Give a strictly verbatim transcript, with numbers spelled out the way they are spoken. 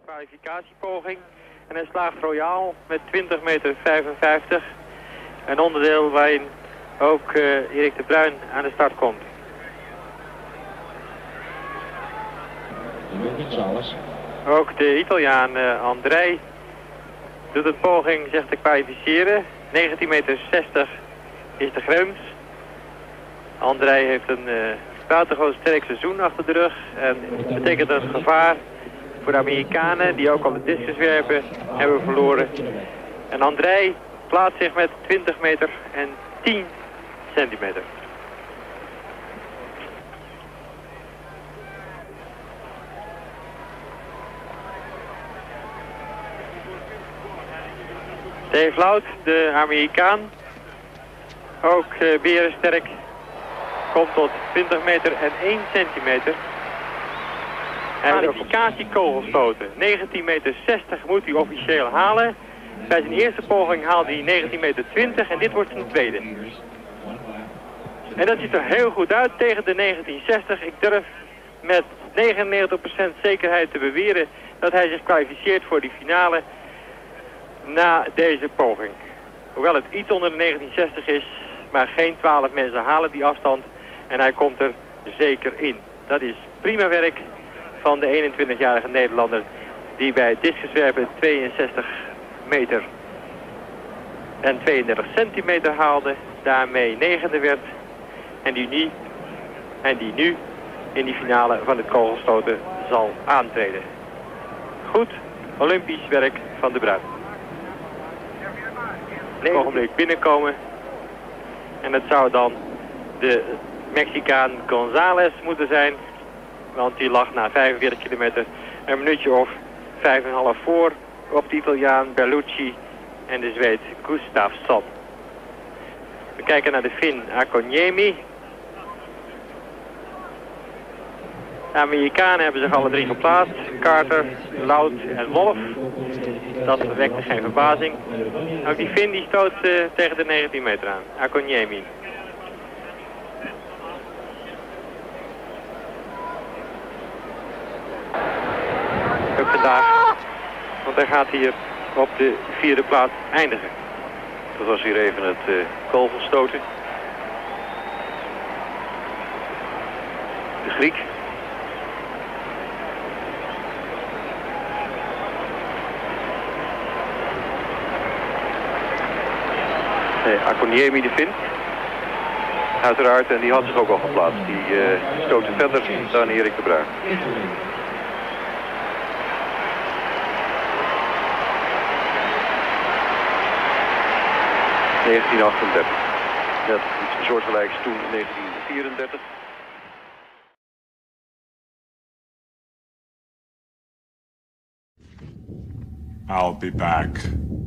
Kwalificatiepoging en hij slaagt royaal met twintig meter vijfenvijftig. Een onderdeel waarin ook uh, Erik de Bruin aan de start komt. Ook de Italiaan uh, Andrei doet een poging zich te kwalificeren. negentien meter zestig is de grens. Andrei heeft een uh, buitengewoon sterk seizoen achter de rug. En dat betekent een gevaar voor de Amerikanen die ook al de discuswerpen hebben verloren. En Andrei plaatst zich met twintig meter en tien centimeter. Dave Lout, de Amerikaan, ook uh, berensterk, komt tot twintig meter en één centimeter. En kwalificatiekogelstoten, negentien meter zestig moet hij officieel halen. Bij zijn eerste poging haalde hij negentien meter twintig en dit wordt zijn tweede. En dat ziet er heel goed uit tegen de negentien zestig. Ik durf met negenennegentig procent zekerheid te beweren dat hij zich kwalificeert voor die finale na deze poging. Hoewel het iets onder de negentien zestig is, maar geen twaalf mensen halen die afstand. En hij komt er zeker in. Dat is prima werk van de eenentwintigjarige Nederlander die bij het discuswerpen tweeënzestig meter en tweeëndertig centimeter haalde. Daarmee negende werd. En die, nu, en die nu in die finale van het kogelstoten zal aantreden. Goed Olympisch werk van de Bruin. Een ogenblik binnenkomen. En dat zou dan de Mexicaan González moeten zijn. Want die lag na vijfenveertig kilometer een minuutje of vijf en half voor op de Italiaan Berlucci en de Zweed Gustafsson. We kijken naar de Fin Akoniemi. De Amerikanen hebben zich alle drie geplaatst. Carter, Lout en Wolf. Dat wekte geen verbazing. Ook die Fin die stoot uh, tegen de negentien meter aan. Akoniemi. Ook vandaag. Want hij gaat hier op de vierde plaats eindigen. Dat was hier even het uh, kogelstoten. De Griek. Nee, Akoniemi de Fin. Uiteraard, en die had zich ook al geplaatst. Die uh, stootte verder dan Erik de Bruin. negentien achtendertig. Dat is iets soortgelijks toen negentien vierendertig. I'll be back.